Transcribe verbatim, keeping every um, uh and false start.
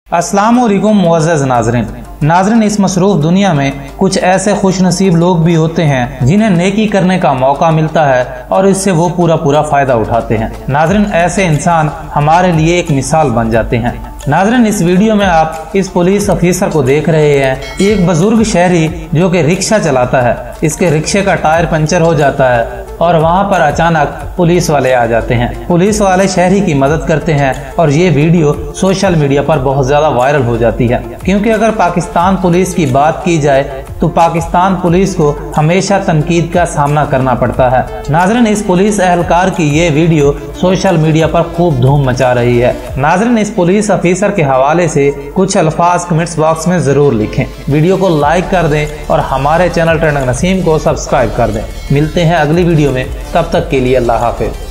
अस्सलामुअलैकुम मुअज़्ज़ज़ नाज़रीन नाज़रीन इस मसरूफ़ दुनिया में कुछ ऐसे खुशनसीब लोग भी होते हैं जिन्हें नेकी करने का मौका मिलता है और इससे वो पूरा पूरा फ़ायदा उठाते हैं। नाज़रीन ऐसे इंसान हमारे लिए एक मिसाल बन जाते हैं। नाज़रीन इस वीडियो में आप इस पुलिस ऑफिसर को देख रहे हैं। एक बुजुर्ग शहरी जो कि रिक्शा चलाता है, इसके रिक्शे का टायर पंचर हो जाता है और वहाँ पर अचानक पुलिस वाले आ जाते हैं। पुलिस वाले शहरी की मदद करते हैं और ये वीडियो सोशल मीडिया पर बहुत ज़्यादा वायरल हो जाती है, क्योंकि अगर पाकिस्तान पुलिस की बात की जाए तो पाकिस्तान पुलिस को हमेशा तनकीद का सामना करना पड़ता है। नाज़रीन इस पुलिस एहलकार की ये वीडियो सोशल मीडिया पर खूब धूम मचा रही है। नाज़रीन इस पुलिस ऑफिसर के हवाले से कुछ अल्फाज कमेंट्स बॉक्स में ज़रूर लिखें। वीडियो को लाइक कर दें और हमारे चैनल ट्रेंडिंग नसीम को सब्सक्राइब कर दें। मिलते हैं अगली वीडियो में, तब तक के लिए अल्लाह हाफिज़।